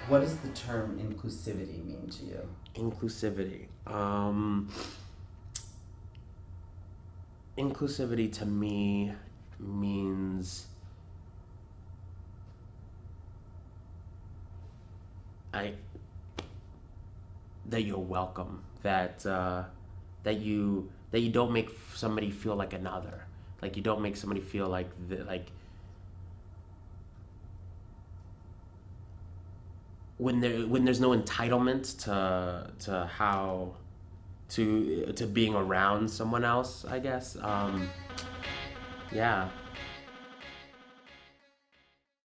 What does the term inclusivity mean to you? Inclusivity. Inclusivity to me means that you're welcome, that you don't make somebody feel like another, like you don't make somebody feel like when there's no entitlement to how to being around someone else, I guess. Yeah.